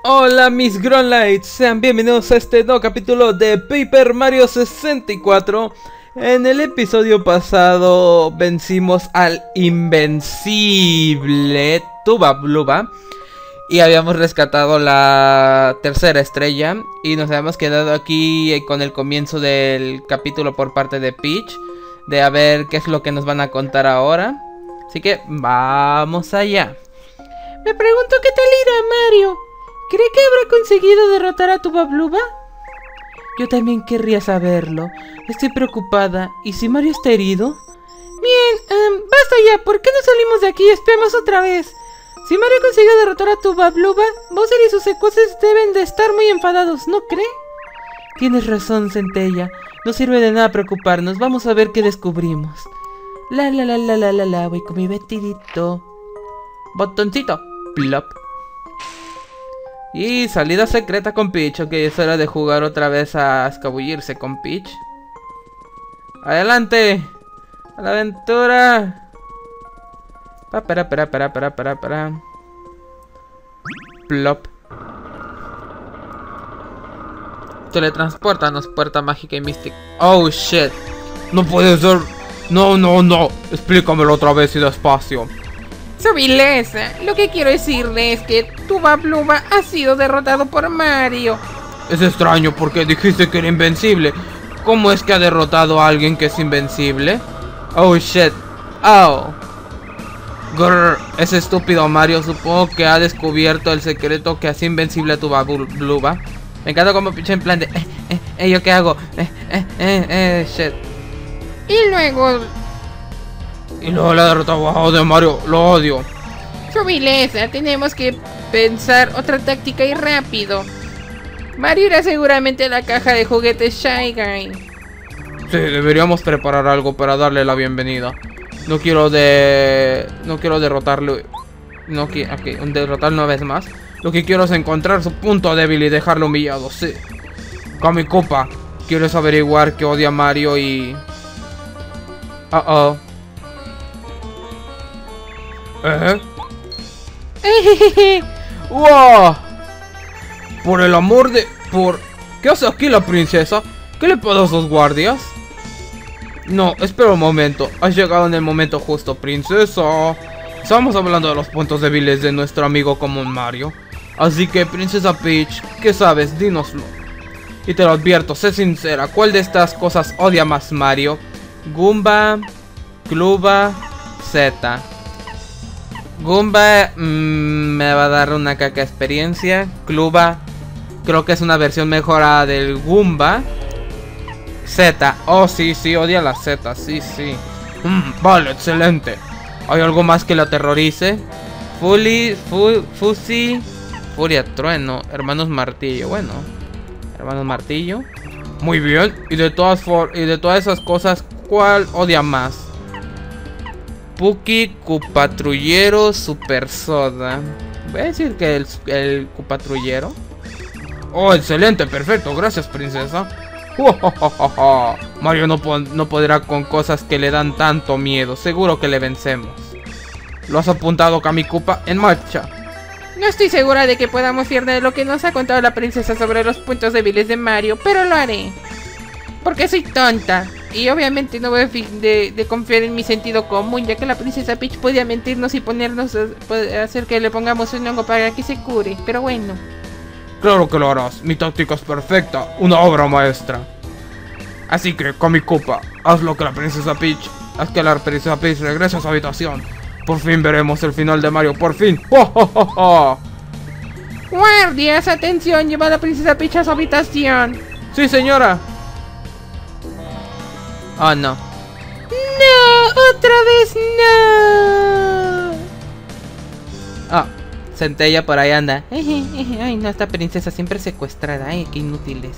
Hola mis Grunlights, sean bienvenidos a este nuevo capítulo de Paper Mario 64. En el episodio pasado vencimos al invencible Tuba Bluba y habíamos rescatado la tercera estrella y nos habíamos quedado aquí con el comienzo del capítulo por parte de Peach, de a ver qué es lo que nos van a contar ahora. Así que vamos allá. Me pregunto qué tal irá Mario. ¿Cree que habrá conseguido derrotar a Tuba Bluba? Yo también querría saberlo. Estoy preocupada. ¿Y si Mario está herido? Bien, basta ya. ¿Por qué no salimos de aquí y espiamos otra vez? Si Mario consiguió derrotar a Tuba Bluba, Bowser y sus secuaces deben de estar muy enfadados, ¿no cree? Tienes razón, Centella. No sirve de nada preocuparnos. Vamos a ver qué descubrimos. Voy con mi vestidito. Botoncito. Plop. Y salida secreta con Peach. Ok, es hora de jugar otra vez a escabullirse con Peach. ¡Adelante! ¡A la aventura! Para. Plop. Teletransportanos, puerta mágica y mística. Oh shit. No puede ser. No. Explícamelo otra vez y despacio. Su vileza, lo que quiero decirle es que Tuba Bluba ha sido derrotado por Mario. Es extraño porque dijiste que era invencible. ¿Cómo es que ha derrotado a alguien que es invencible? Oh shit. Oh. Grrr, ese estúpido Mario supongo que ha descubierto el secreto que hace invencible a Tuba Bluba. Me encanta como pinche en plan de ¿yo qué hago? Shit. Y luego la derrota de Mario, lo odio. Su vileza, tenemos que pensar otra táctica y rápido. Mario irá seguramente a la caja de juguetes Shy Guy. Sí, deberíamos preparar algo para darle la bienvenida. No quiero derrotarlo. Derrotarlo una vez más. Lo que quiero es encontrar su punto débil y dejarlo humillado, sí. Kamikopa, ¿quieres averiguar que odia a Mario y... ¡Wow! Por el amor de... ¿Qué hace aquí la princesa? ¿Qué le pasa a esos guardias? No, espera un momento. Has llegado en el momento justo, princesa. Estamos hablando de los puntos débiles de nuestro amigo común Mario. Así que, princesa Peach, ¿qué sabes? Dínoslo. Y te lo advierto, sé sincera. ¿Cuál de estas cosas odia más Mario? Goomba, Cluba, Z. Goomba me va a dar una caca experiencia. Cluba, creo que es una versión mejorada del Goomba. Z, oh sí, odia la Z, sí. Vale, excelente. ¿Hay algo más que la aterrorice? Fusi, Furia Trueno, Hermanos Martillo. Bueno, Hermanos Martillo. Muy bien. Y de todas esas cosas, ¿cuál odia más? Puki, Cupatrullero, Super Soda. Voy a decir que el Cupatrullero. Oh, excelente, perfecto, gracias princesa. Mario no podrá con cosas que le dan tanto miedo. Seguro que le vencemos. ¿Lo has apuntado, Kamikopa? En marcha. No estoy segura de que podamos fiar de lo que nos ha contado la princesa sobre los puntos débiles de Mario, pero lo haré. Porque soy tonta. Y obviamente no voy a confiar en mi sentido común, ya que la princesa Peach podía mentirnos y ponernos hacer que le pongamos un hongo para que se cure. Pero bueno. Claro que lo harás. Mi táctica es perfecta. Una obra maestra. Así que, Kamikopa, haz lo que la princesa Peach. Haz que la princesa Peach regrese a su habitación. Por fin veremos el final de Mario. Por fin. Guardias, atención. Lleva a la princesa Peach a su habitación. Sí, señora. Oh, no. No, otra vez no. Ah, Centella por ahí anda. Ay, no, esta princesa siempre secuestrada. Ay, qué inútiles.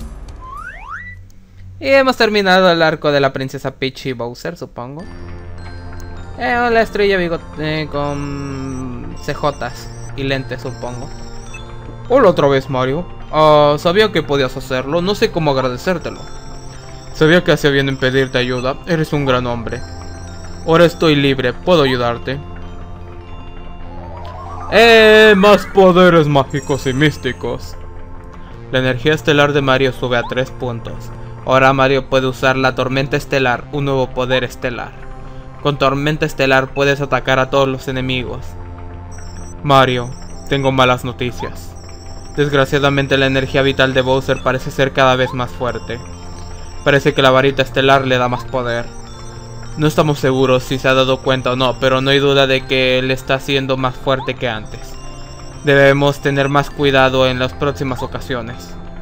Y hemos terminado el arco de la princesa Peach y Bowser, supongo. La estrella bigote con CJs y lentes, supongo. Hola otra vez, Mario. Sabía que podías hacerlo. No sé cómo agradecértelo. Sabía que hacía bien en pedirte ayuda. Eres un gran hombre. Ahora estoy libre. Puedo ayudarte. Más poderes mágicos y místicos. La energía estelar de Mario sube a 3 puntos. Ahora Mario puede usar la tormenta estelar, un nuevo poder estelar. Con tormenta estelar puedes atacar a todos los enemigos. Mario, tengo malas noticias. Desgraciadamente la energía vital de Bowser parece ser cada vez más fuerte. Parece que la varita estelar le da más poder. No estamos seguros si se ha dado cuenta o no, pero no hay duda de que él está siendo más fuerte que antes. Debemos tener más cuidado en las próximas ocasiones.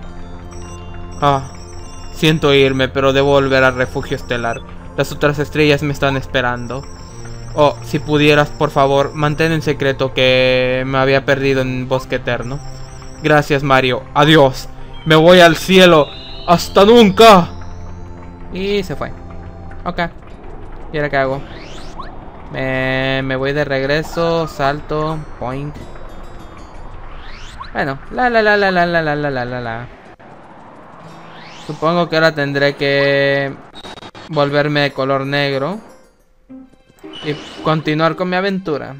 Siento irme, pero debo volver al refugio estelar. Las otras estrellas me están esperando. Si pudieras, por favor, mantén en secreto que me había perdido en Bosque Eterno. Gracias, Mario. Adiós. Me voy al cielo. ¡Hasta nunca! Y se fue. Ok. ¿Y ahora qué hago? Me voy de regreso. Salto. Point. Bueno. La. Supongo que ahora tendré que volverme de color negro y continuar con mi aventura.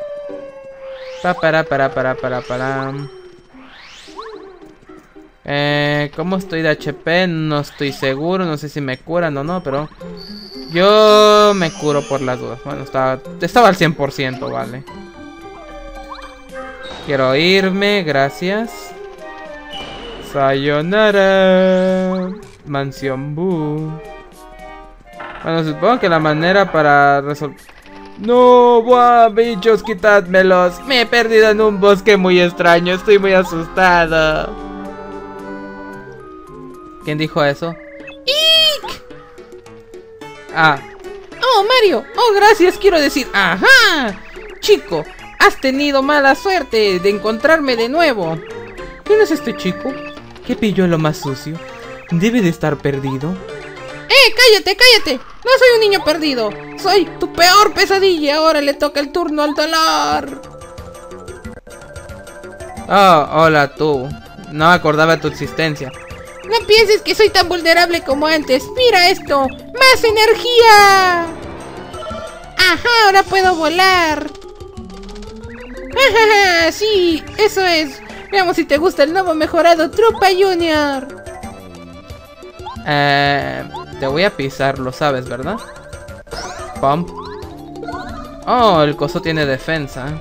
¿Cómo estoy de HP? No estoy seguro, no sé si me curan o no, pero yo me curo por las dudas. Bueno, estaba al 100%, vale. Quiero irme, gracias. Sayonara. Mansión Boo. Bueno, supongo que la manera para resolver... ¡No! ¡Buah! ¡Bichos, quitádmelos! Me he perdido en un bosque muy extraño. Estoy muy asustado. ¿Quién dijo eso? ¡Ik! ¡Oh, Mario! ¡Oh, gracias! Quiero decir... ¡Ajá! Chico, has tenido mala suerte de encontrarme de nuevo. ¿Quién es este chico? ¿Qué pilluelo más sucio? Debe de estar perdido. ¡Cállate! No soy un niño perdido. Soy tu peor pesadilla. Ahora le toca el turno al dolor. Hola tú. No me acordaba de tu existencia. No pienses que soy tan vulnerable como antes. Mira esto. ¡Más energía! ¡Ajá! Ahora puedo volar. ¡Ajá! Sí, eso es. Veamos si te gusta el nuevo mejorado Troopa Junior. Te voy a pisar, lo sabes, ¿verdad? Pump. Oh, el coso tiene defensa.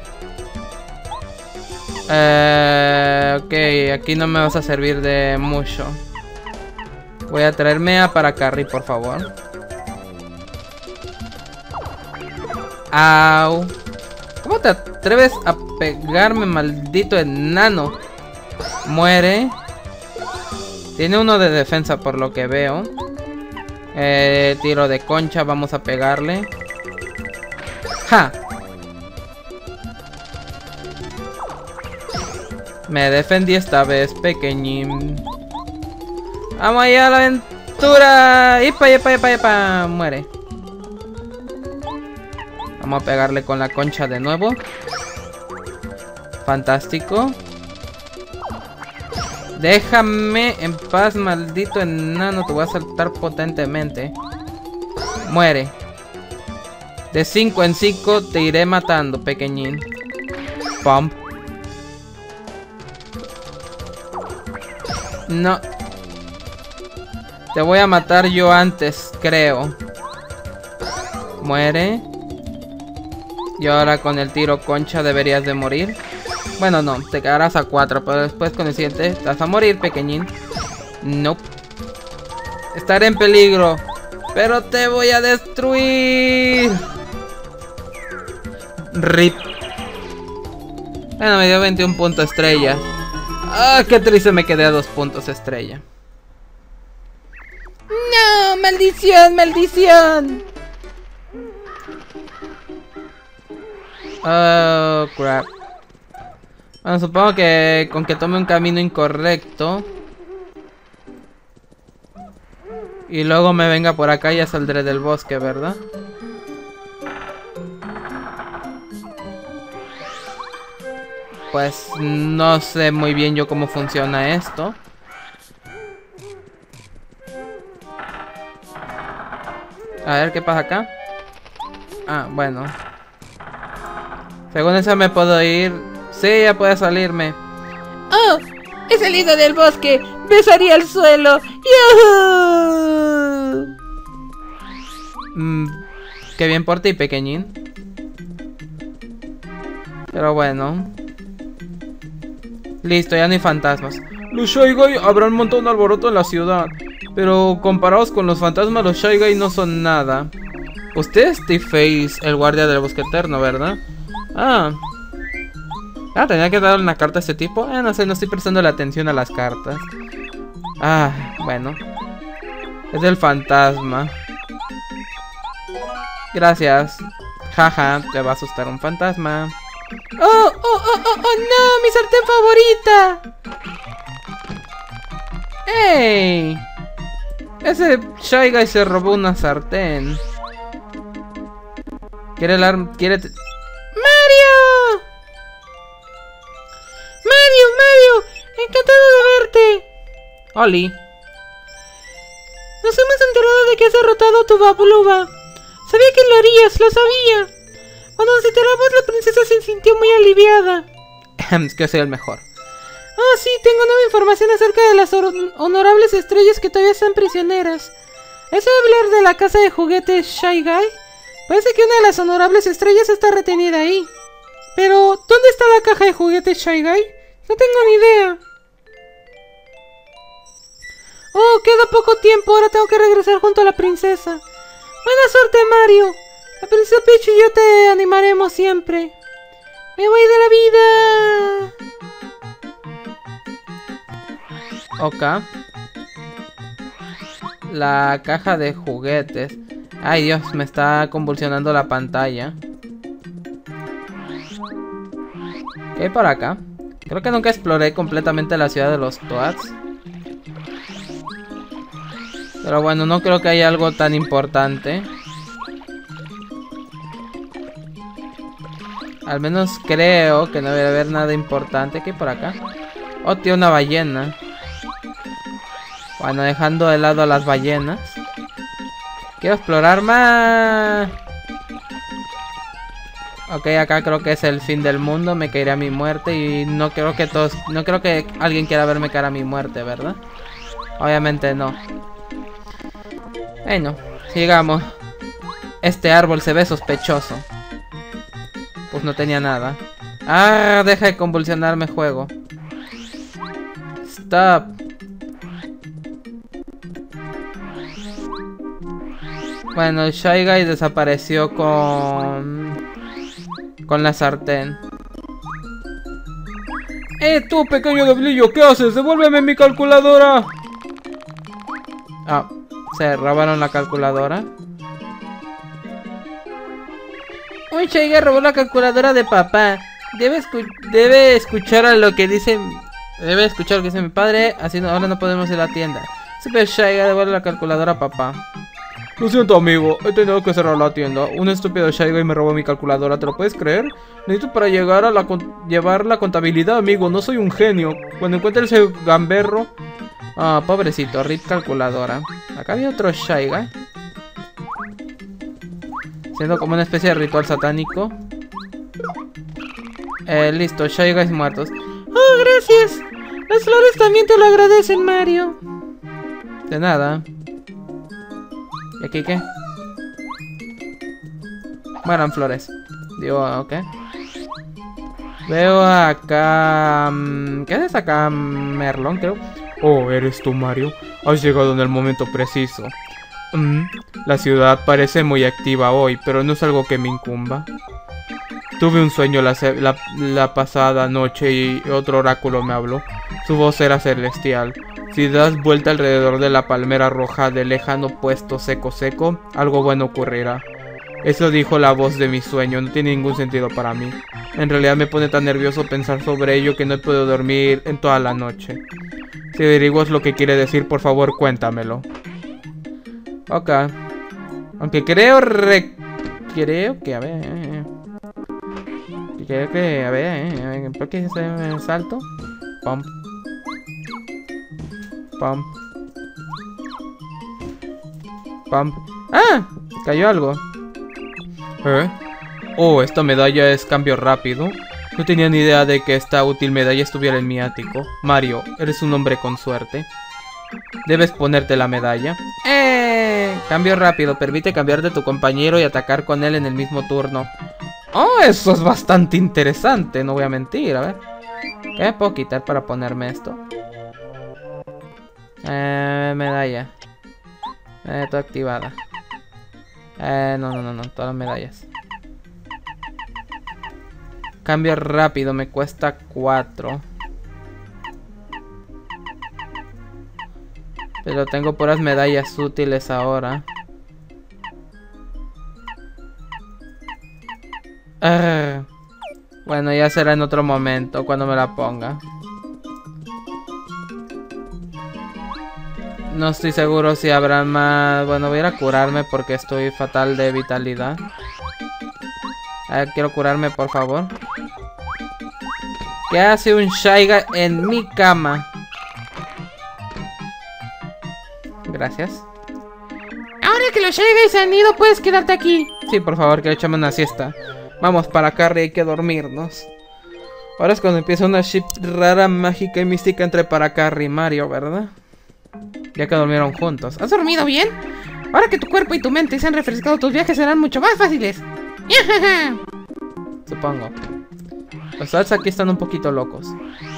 Ok, aquí no me vas a servir de mucho. Voy a traerme a para carry, por favor. Au. ¿Cómo te atreves a pegarme, maldito enano? Muere. Tiene uno de defensa por lo que veo. Tiro de concha, vamos a pegarle. ¡Ja! Me defendí esta vez, pequeñín. ¡Vamos allá a la aventura! ¡Ipa! Muere. Vamos a pegarle con la concha de nuevo. Fantástico. Déjame en paz, maldito enano. Te voy a saltar potentemente. Muere. De 5 en 5 te iré matando, pequeñín. Pump. No. Te voy a matar yo antes, creo. Muere. Y ahora con el tiro concha deberías de morir. Bueno, no, te quedarás a 4, pero después con el siguiente vas a morir, pequeñín. Nope. Estaré en peligro, pero te voy a destruir. RIP. Bueno, me dio 21 puntos estrella. Qué triste, me quedé a 2 puntos estrella. No, maldición. Oh, crap. Bueno, supongo que con que tome un camino incorrecto y luego me venga por acá ya saldré del bosque, ¿verdad? Pues no sé muy bien yo cómo funciona esto. A ver qué pasa acá. Bueno. Según eso me puedo ir. Sí, ya puede salirme. ¡Oh! ¡He salido del bosque! ¡Besaría el suelo! ¡Yuhu! Qué bien por ti, pequeñín. Pero bueno. Listo, ya no hay fantasmas. Los Shy Guy habrán montado un alboroto en la ciudad. Pero comparados con los fantasmas, los Shy Guy no son nada. Usted es T-Face, el guardia del bosque eterno, ¿verdad? Tenía que darle una carta a este tipo. No sé, no estoy prestando la atención a las cartas. Bueno. Es el fantasma. Gracias. Jaja, te va a asustar un fantasma. ¡Oh, no! ¡Mi sartén favorita! ¡Ey! Ese Shy Guy se robó una sartén. ¿Quiere el arma? ¿Quiere? ¡Mario! ¡Mario! ¡Encantado de verte! ¡Oli! Nos hemos enterado de que has derrotado a tu Babuluba. Sabía que lo harías, lo sabía. Cuando nos enteramos, la princesa se sintió muy aliviada. Es que soy el mejor. Sí, tengo nueva información acerca de las honorables estrellas que todavía están prisioneras. ¿Eso de hablar de la casa de juguetes Shy Guy? Parece que una de las honorables estrellas está retenida ahí. Pero, ¿dónde está la caja de juguetes Shy Guy? No tengo ni idea. Oh, queda poco tiempo, ahora tengo que regresar junto a la princesa. Buena suerte, Mario. La princesa Peach y yo te animaremos siempre. Me voy de la vida. Ok. La caja de juguetes. Ay, Dios, me está convulsionando la pantalla. ¿Qué hay por acá? Creo que nunca exploré completamente la ciudad de los Toads. Pero bueno, no creo que haya algo tan importante. Al menos creo que no debe haber nada importante. ¿Qué hay por acá? Oh, tío, una ballena. Bueno, dejando de lado a las ballenas. Quiero explorar más. Ok, acá creo que es el fin del mundo. Me caeré a mi muerte. Y no creo que todos... No creo que alguien quiera verme caer a mi muerte, ¿verdad? Obviamente no. Bueno, sigamos. Este árbol se ve sospechoso. Pues no tenía nada. Deja de convulsionarme, juego. Stop. Bueno, el Shy Guy desapareció con la sartén. Tú, pequeño diablillo, ¿qué haces? ¡Devuélveme mi calculadora! Se robaron la calculadora. Un Shy Guy robó la calculadora de papá. Debe escuchar a lo que dice. Debe escuchar lo que dice mi padre. Así ahora no podemos ir a la tienda. Super Shy Guy devuelve la calculadora a papá. Lo siento, amigo, he tenido que cerrar la tienda. Un estúpido Shy Guy me robó mi calculadora, ¿te lo puedes creer? Necesito para llegar a llevar la contabilidad, amigo, no soy un genio. Cuando encuentre ese gamberro... pobrecito, rip calculadora. Acá había otro Shy Guy. Siendo como una especie de ritual satánico. Listo, Shy Guys muertos. Oh, gracias. Las flores también te lo agradecen, Mario. De nada. ¿Y aquí qué? Mueran flores. Digo, ok. Veo acá... ¿qué haces acá, Merlón, creo? Oh, ¿eres tú, Mario? Has llegado en el momento preciso. La ciudad parece muy activa hoy, pero no es algo que me incumba. Tuve un sueño la pasada noche y otro oráculo me habló. Su voz era celestial. Si das vuelta alrededor de la palmera roja del lejano puesto seco, algo bueno ocurrirá. Eso dijo la voz de mi sueño, no tiene ningún sentido para mí. En realidad me pone tan nervioso pensar sobre ello que no he podido dormir en toda la noche. Si averiguas lo que quiere decir, por favor cuéntamelo. Ok. Aunque creo que, a ver... Creo que, a ver, ¿por qué ese salto? Pump. Pump. Pump. ¡Ah! Cayó algo. Oh, esta medalla es cambio rápido. No tenía ni idea de que esta útil medalla estuviera en mi ático. Mario, eres un hombre con suerte. Debes ponerte la medalla. Cambio rápido. Permite cambiar de tu compañero y atacar con él en el mismo turno. Oh, eso es bastante interesante. No voy a mentir, a ver. ¿Qué me puedo quitar para ponerme esto? Medalla. Toda activada. No. Todas las medallas. Cambio rápido, me cuesta 4. Pero tengo puras medallas útiles ahora. Bueno, ya será en otro momento cuando me la ponga. No estoy seguro si habrá más... Bueno, voy a ir a curarme porque estoy fatal de vitalidad. Quiero curarme, por favor. ¿Qué hace un Shy Guy en mi cama? Gracias. Ahora que los Shy Guys se han ido, puedes quedarte aquí. Sí, por favor, que echame una siesta. Vamos, para Carrie hay que dormirnos. Ahora es cuando empieza una ship rara, mágica y mística entre para Carrie y Mario, ¿verdad? Ya que durmieron juntos. ¿Has dormido bien? Ahora que tu cuerpo y tu mente se han refrescado, tus viajes serán mucho más fáciles. Supongo. Los salsa aquí están un poquito locos.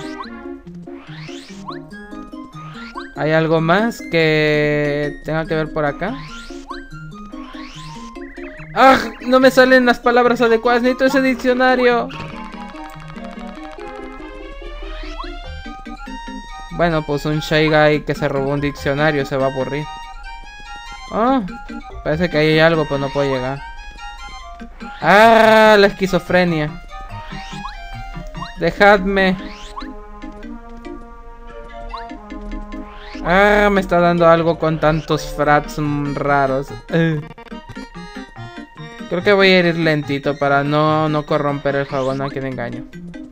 ¿Hay algo más que tenga que ver por acá? ¡Ah! No me salen las palabras adecuadas. Necesito ese diccionario. Bueno, pues un Shy Guy que se robó un diccionario se va a aburrir. Oh, parece que ahí hay algo, pero no puedo llegar. ¡Ah! La esquizofrenia. Dejadme. Ah, me está dando algo con tantos frats raros. Creo que voy a ir lentito para no corromper el juego, no que me engaño.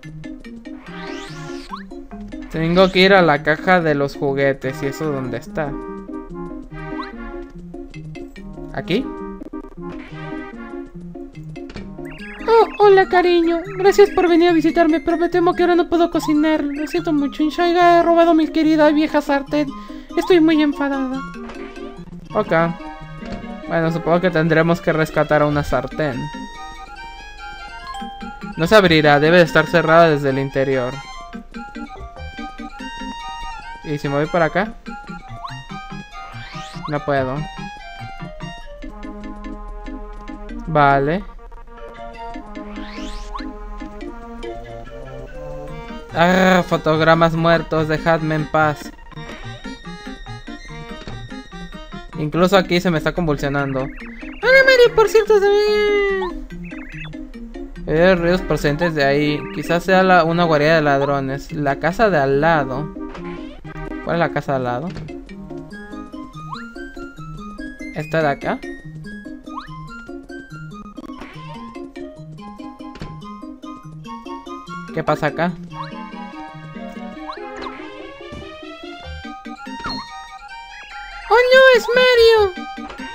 Tengo que ir a la caja de los juguetes. ¿Y eso dónde está? ¿Aquí? Oh, hola cariño. Gracias por venir a visitarme, pero me temo que ahora no puedo cocinar. Lo siento mucho. Un Shy Guy ha robado mi querida vieja sartén. Estoy muy enfadada. Ok. Bueno, supongo que tendremos que rescatar a una sartén. No se abrirá, debe de estar cerrada desde el interior. ¿Y si me voy para acá? No puedo. Vale. Ah, fotogramas muertos, dejadme en paz. Incluso aquí se me está convulsionando. Hola Mario, por cierto, ruidos procedentes de ahí. Quizás sea una guarida de ladrones. La casa de al lado. ¿Cuál es la casa de al lado? ¿Esta de acá? ¿Qué pasa acá? ¡Oh no! ¡Es Mario!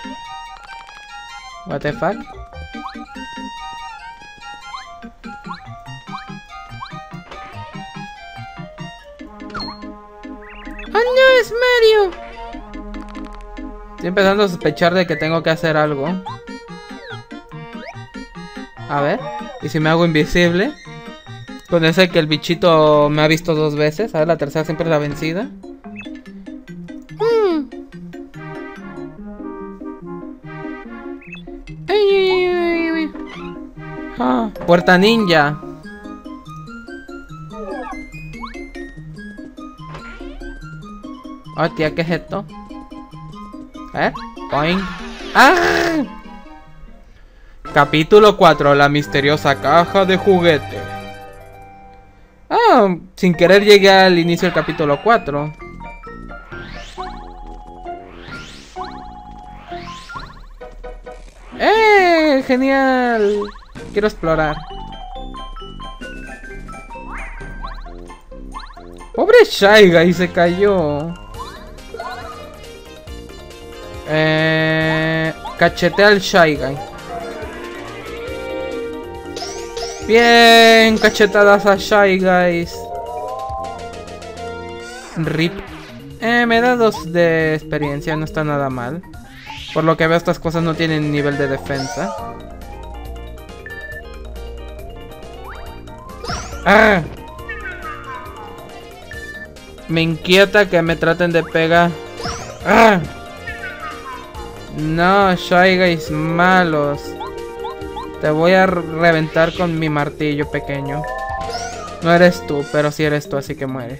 What the fuck? ¡Oh no! ¡Es Mario! Estoy empezando a sospechar de que tengo que hacer algo. A ver. ¿Y si me hago invisible? Con ese que el bichito me ha visto 2 veces. A ver, la tercera siempre es la vencida. Ah, puerta ninja. Oh, tía, ¿qué es esto? Boing. ¡Ah! Capítulo 4. La misteriosa caja de juguete. Ah, sin querer llegué al inicio del capítulo 4. ¡Genial! Quiero explorar. Pobre Shy Guy, se cayó. Cachetea al Shy Guy. Bien, cachetadas a Shy Guys. RIP. Me da 2 de experiencia, no está nada mal. Por lo que veo, estas cosas no tienen nivel de defensa. ¡Ah! Me inquieta que me traten de pegar. ¡Ah! No, Shy Guys malos. Te voy a reventar con mi martillo pequeño. No eres tú, pero sí eres tú, así que muere.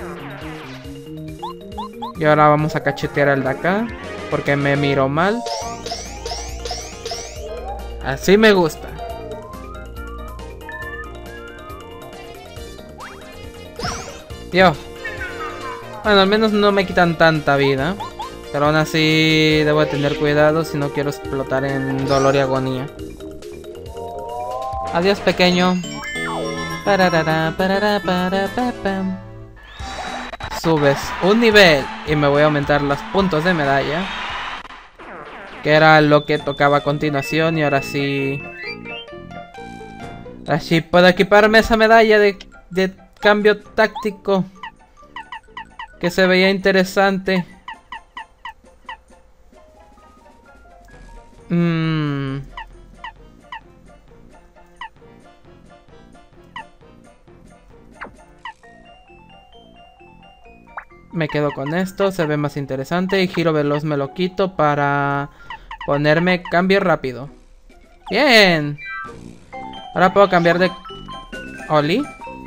Y ahora vamos a cachetear al de acá, porque me miró mal. Así me gusta. Dios. Bueno, al menos no me quitan tanta vida. Pero aún así debo de tener cuidado si no quiero explotar en dolor y agonía. Adiós, pequeño. Subes un nivel y me voy a aumentar los puntos de medalla, que era lo que tocaba a continuación. Y ahora sí, así puedo equiparme esa medalla de cambio táctico, que se veía interesante. Me quedo con esto, se ve más interesante. Y giro veloz me lo quito para ponerme cambio rápido. ¡Bien! Ahora puedo cambiar de... ¿Oli?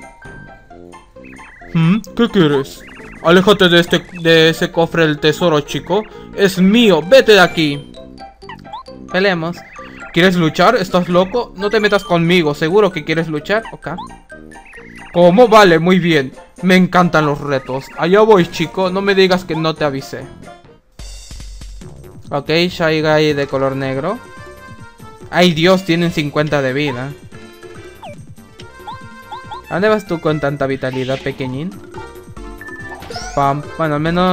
¿Qué quieres? Aléjate de ese cofre del tesoro, chico. Es mío, vete de aquí. Peleemos. ¿Quieres luchar? ¿Estás loco? No te metas conmigo, ¿seguro que quieres luchar? Ok. ¿Cómo? Vale, muy bien. Me encantan los retos. Allá voy, chico. No me digas que no te avisé. Ok, Shy Guy de color negro. Ay, Dios, tienen 50 de vida. ¿A dónde vas tú con tanta vitalidad, pequeñín? Pam. Bueno,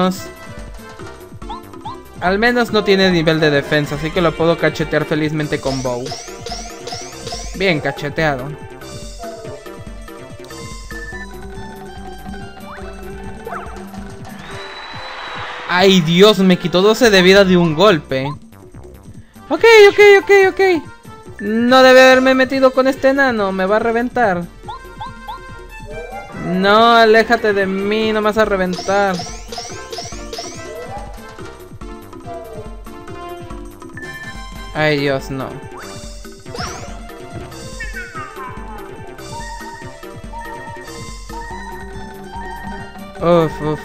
al menos no tiene nivel de defensa, así que lo puedo cachetear felizmente con Bow. Bien cacheteado. Ay, Dios, me quitó 12 de vida de un golpe. Ok. No debe haberme metido con este enano, me va a reventar. No, aléjate de mí, no me vas a reventar. Ay, Dios, no. Uf.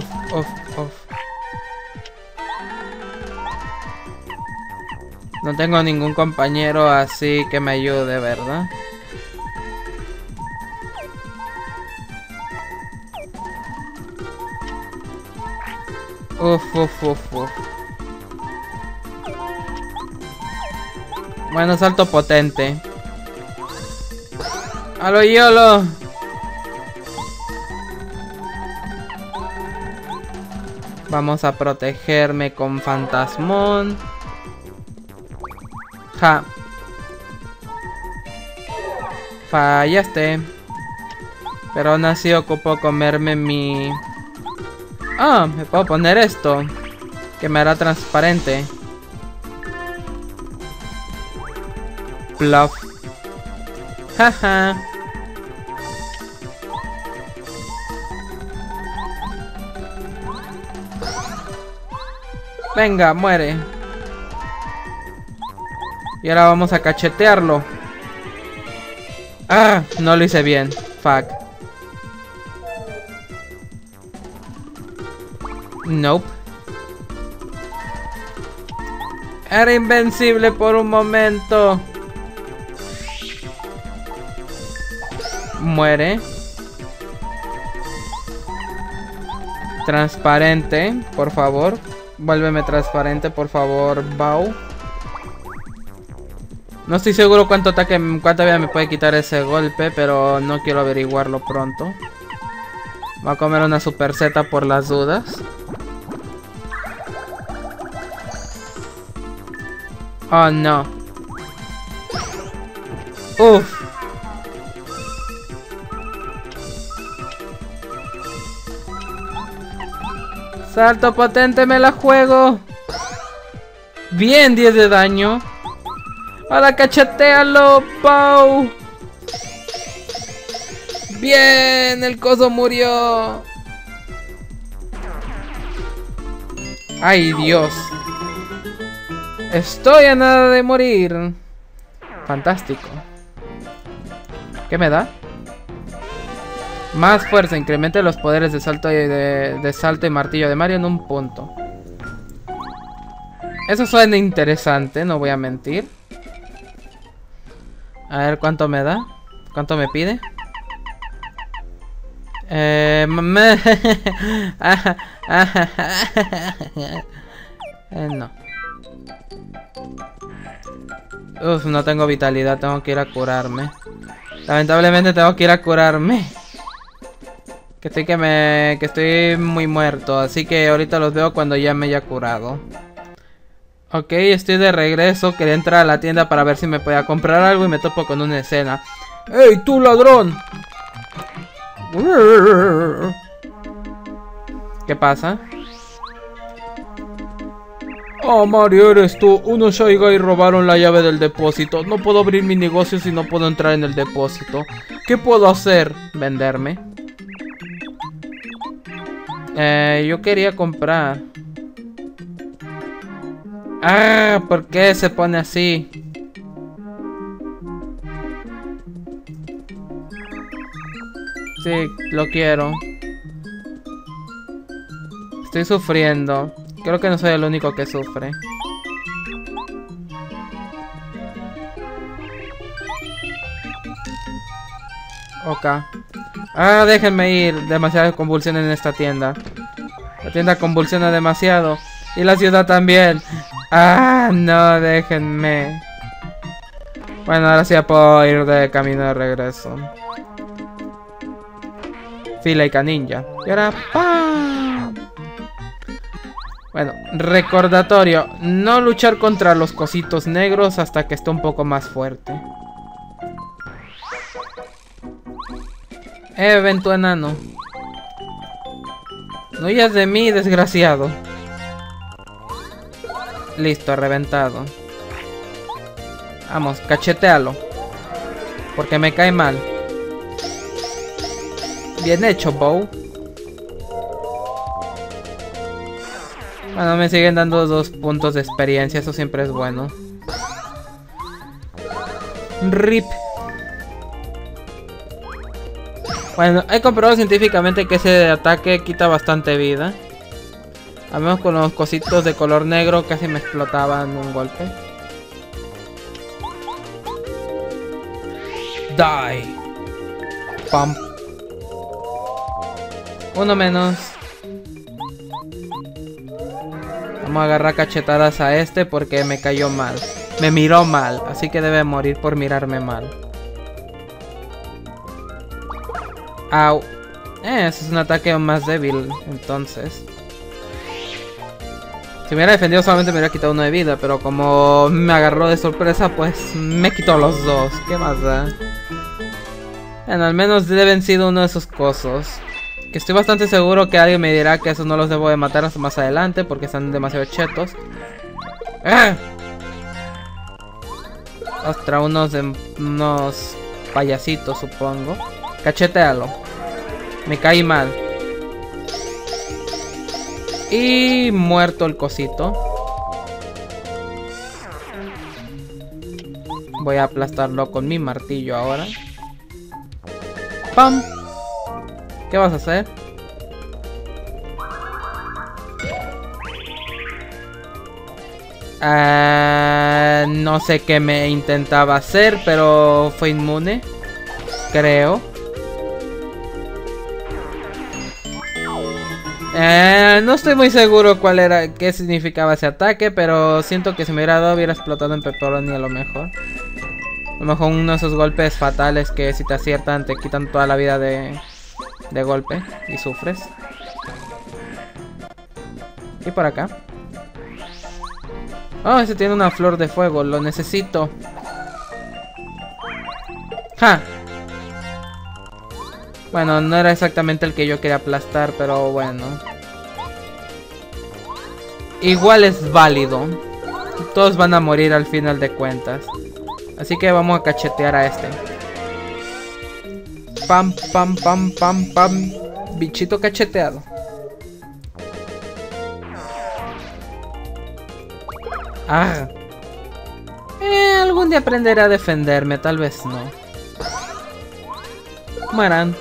No tengo ningún compañero así que me ayude, ¿verdad? Uf. Bueno, salto potente. ¡A lo YOLO! Vamos a protegerme con Fantasmón. Ja. Fallaste. Pero aún así ocupo comerme mi... Ah, me puedo poner esto, que me hará transparente. Bluff. Jaja. Venga, muere. Y ahora vamos a cachetearlo. Ah, no lo hice bien. Fuck. Nope. Era invencible por un momento. Muere. Transparente, por favor. Vuélveme transparente, por favor, Bow. No estoy seguro cuánta vida me puede quitar ese golpe, pero no quiero averiguarlo pronto. Voy a comer una Super Z por las dudas. Oh, no. Uf. Salto potente, me la juego. Bien, 10 de daño. Ahora cachetealo, Pau. Bien, el coso murió. Ay, Dios. Estoy a nada de morir. Fantástico. ¿Qué me da? Más fuerza, incremente los poderes de salto y martillo de Mario en un punto. Eso suena interesante, no voy a mentir. A ver cuánto me da. ¿Cuánto me pide? No. Uf, no tengo vitalidad, tengo que ir a curarme. Lamentablemente tengo que ir a curarme. Que estoy muy muerto, así que ahorita los veo cuando ya me haya curado. Ok, estoy de regreso, quería entrar a la tienda para ver si me podía comprar algo y me topo con una escena. ¡Ey, tú ladrón! ¿Qué pasa? Oh, Mario, eres tú. Unos Shy Guys robaron la llave del depósito. No puedo abrir mi negocio si no puedo entrar en el depósito. ¿Qué puedo hacer? ¿Venderme? Yo quería comprar. Ah, ¿por qué se pone así? Sí, lo quiero. Estoy sufriendo. Creo que no soy el único que sufre. Ok. Ah, déjenme ir. Demasiadas convulsiones en esta tienda. La tienda convulsiona demasiado. Y la ciudad también. Ah, no, déjenme. Bueno, ahora sí ya puedo ir de camino de regreso. Fila y Ninja. Y ahora ¡pam! Bueno, recordatorio. No luchar contra los cositos negros hasta que esté un poco más fuerte. Ven tu enano. No huyas de mí, desgraciado. Listo, reventado. Vamos, cachetealo. Porque me cae mal. Bien hecho, Bow. Bueno, me siguen dando 2 puntos de experiencia. Eso siempre es bueno. RIP. Bueno, he comprobado científicamente que ese ataque quita bastante vida. Al menos con los cositos de color negro casi me explotaban un golpe. Die. Pump. Uno menos. Vamos a agarrar cachetadas a este porque me cayó mal. Me miró mal, así que debe morir por mirarme mal. Au. Ese es un ataque más débil, entonces. Si me hubiera defendido solamente me hubiera quitado 1 de vida, pero como me agarró de sorpresa, pues me quitó los 2. ¿Qué más da? Bueno, al menos deben sido uno de esos cosos. Que estoy bastante seguro que alguien me dirá que esos no los debo de matar hasta más adelante porque están demasiado chetos. ¡Ah! Ostras, unos payasitos, supongo. Cachetealo. Me caí mal. Y muerto el cosito. Voy a aplastarlo con mi martillo ahora. ¡Pam! ¿Qué vas a hacer? No sé qué me intentaba hacer, pero fue inmune. Creo. No estoy muy seguro qué significaba ese ataque, pero siento que si me hubiera dado hubiera explotado en pepperoni a lo mejor. A lo mejor uno de esos golpes fatales que si te aciertan te quitan toda la vida de golpe y sufres. Y por acá. Oh, ese tiene una flor de fuego, lo necesito. ¡Ja! Bueno, no era exactamente el que yo quería aplastar, pero bueno. igual es válido. Todos van a morir al final de cuentas. Así que vamos a cachetear a este. Pam, pam, pam, pam, pam. Bichito cacheteado. Ah. Algún día aprenderé a defenderme, tal vez no. Mueran.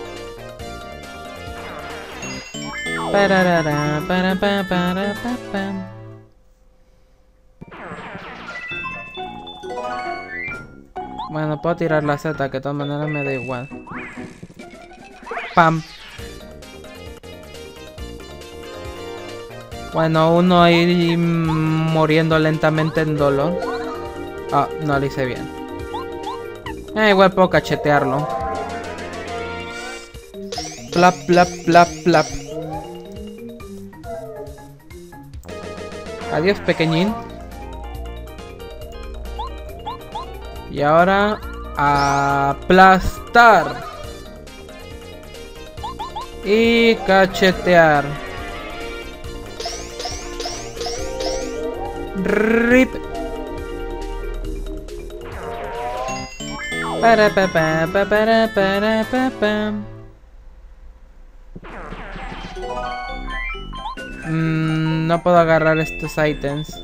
Pararara, para, pa, para, pa, pa. Bueno, puedo tirar la Z, que de todas maneras me da igual. Pam. Bueno, uno ahí muriendo lentamente en dolor. Ah, no lo hice bien. Igual puedo cachetearlo. Plap, plap, plap, plap. Adiós, pequeñín. Y ahora aplastar. Y cachetear. Rip. Para pa pa pa para pa pa. No puedo agarrar estos ítems.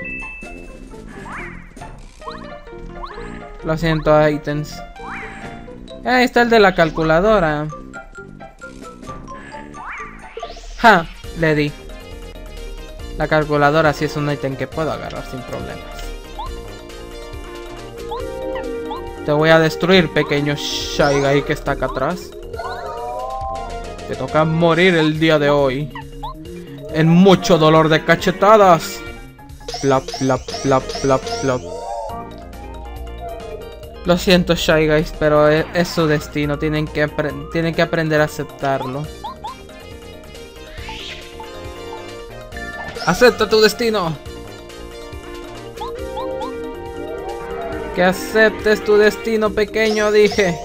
Lo siento, ítems. Ahí está el de la calculadora. ¡Ja! Le di. La calculadora sí es un ítem que puedo agarrar sin problemas. Te voy a destruir, pequeño Shy Guy que está acá atrás. Te toca morir el día de hoy. En mucho dolor de cachetadas. Plap, plap, plap, plap, plap. Lo siento, Shy Guys, pero es su destino. Tienen que aprender a aceptarlo. ¡Acepta tu destino! Que aceptes tu destino, pequeño, dije.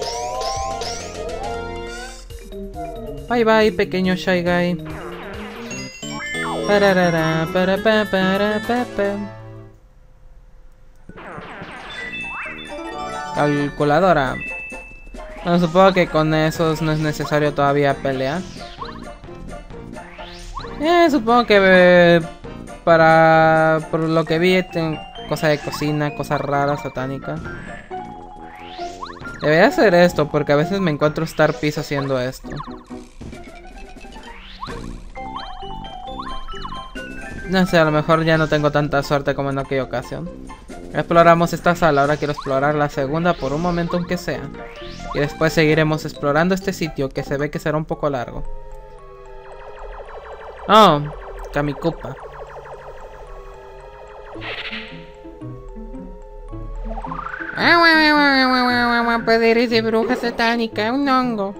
Bye bye, pequeño Shy Guy. Pararara, para pa para pa pa. Calculadora. Bueno, supongo que con esos no es necesario todavía pelear. Supongo que por lo que vi, cosas de cocina, cosas raras, satánicas. Debería hacer esto porque a veces me encuentro Star Piece haciendo esto. No sé, a lo mejor ya no tengo tanta suerte como en aquella ocasión. Exploramos esta sala, ahora quiero explorar la segunda por un momento aunque sea. Y después seguiremos explorando este sitio que se ve que será un poco largo. Oh, Kamikupa. Poderes de bruja satánica, un hongo.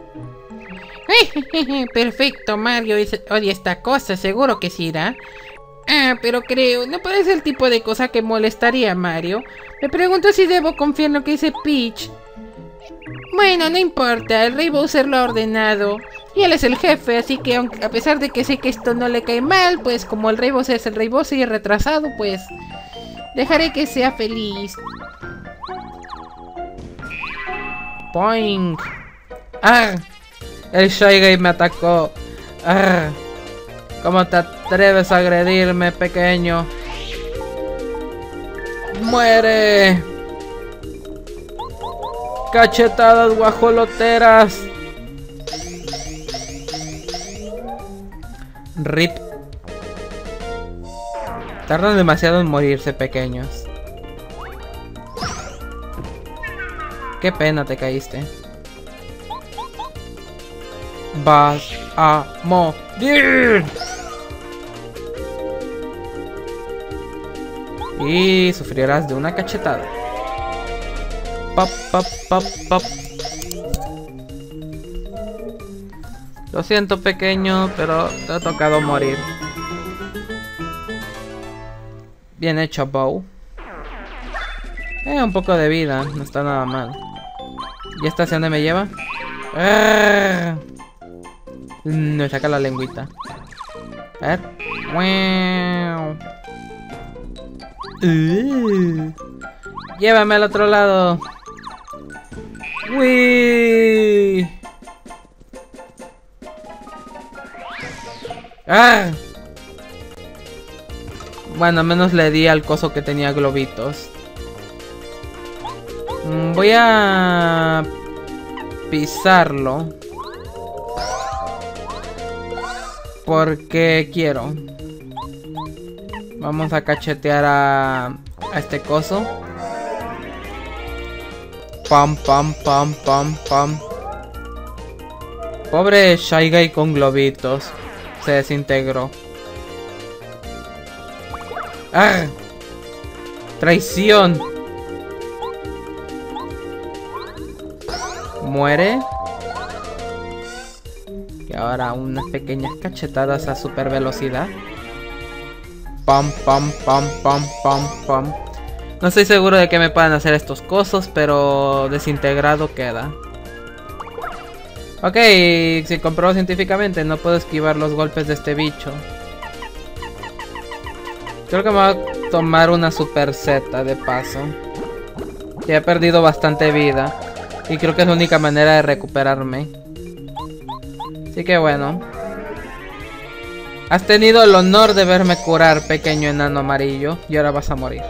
Perfecto, Mario odia esta cosa, seguro que sí irá. Pero creo, no parece el tipo de cosa que molestaría a Mario. Me pregunto si debo confiar en lo que dice Peach. Bueno, no importa, el Rey Bowser lo ha ordenado. Y él es el jefe, así que a pesar de que sé que esto no le cae mal, pues como el Rey Bowser es el Rey Bowser y es retrasado, pues dejaré que sea feliz. Poink. ¡Ah! El Shy Guy me atacó. ¡Ah! ¿Cómo te atreves a agredirme, pequeño? ¡Muere! ¡Cachetadas guajoloteras! RIP. Tardan demasiado en morirse, pequeños. Qué pena te caíste. Vas a morir. Y sufrirás de una cachetada. Pop, pop, pop, pop. Lo siento, pequeño, pero te ha tocado morir. Bien hecho, Bow. Un poco de vida, no está nada mal. ¿Y esta hacia dónde me lleva? Me saca la lengüita. A ver. Wow. Llévame al otro lado. Uy. ¡Ah! Bueno, al menos le di al coso que tenía globitos. Voy a pisarlo. Porque quiero. Vamos a cachetear a este coso. Pam, pam, pam, pam, pam. Pobre Shy Guy con globitos. Se desintegró. ¡Ah! ¡Traición! Muere. Y ahora unas pequeñas cachetadas a super velocidad. Pam, pam, pam, pam, pam, pam. No estoy seguro de que me puedan hacer estos cosos, pero desintegrado queda. Ok, si compruebo científicamente, no puedo esquivar los golpes de este bicho. Creo que me voy a tomar una super Z de paso. Ya he perdido bastante vida. Y creo que es la única manera de recuperarme. Así que bueno. Has tenido el honor de verme curar, pequeño enano amarillo. Y ahora vas a morir.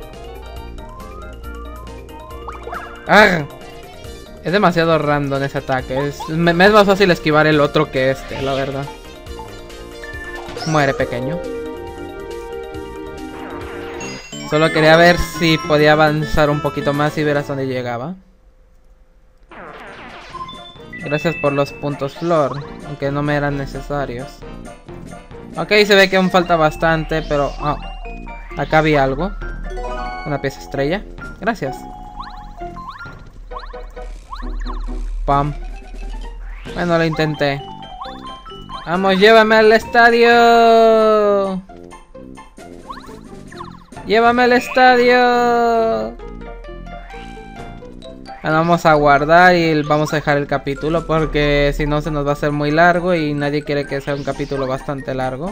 ¡Ah! Es demasiado random ese ataque. Me es más fácil esquivar el otro que este, la verdad. Muere, pequeño. Solo quería ver si podía avanzar un poquito más y ver hasta dónde llegaba. Gracias por los puntos flor, aunque no me eran necesarios. Ok, se ve que aún falta bastante, pero... Oh, acá vi algo. Una pieza estrella. Gracias. Pam. Bueno, lo intenté. Vamos, llévame al estadio. Llévame al estadio. Bueno, vamos a guardar y vamos a dejar el capítulo porque si no se nos va a hacer muy largo y nadie quiere que sea un capítulo bastante largo.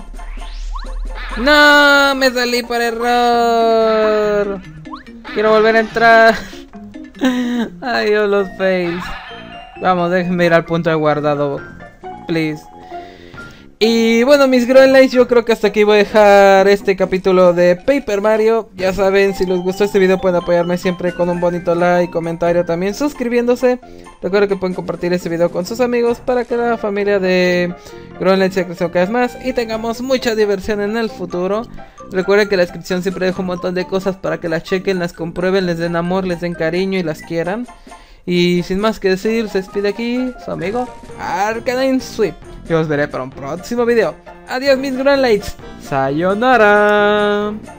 ¡No! Me salí por error. Quiero volver a entrar. Ay, Dios, los fails. Vamos, déjenme ir al punto de guardado, please. Y bueno, mis Growlithe, yo creo que hasta aquí voy a dejar este capítulo de Paper Mario. Ya saben, si les gustó este video pueden apoyarme siempre con un bonito like, comentario, también suscribiéndose. Recuerden que pueden compartir este video con sus amigos para que la familia de Growlithe se crezca cada vez más y tengamos mucha diversión en el futuro. Recuerden que en la descripción siempre dejo un montón de cosas para que las chequen, las comprueben, les den amor, les den cariño y las quieran. Y sin más que decir, se despide aquí su amigo Arcanine Swift. Yo os veré para un próximo video. Adiós mis Growlites. Sayonara.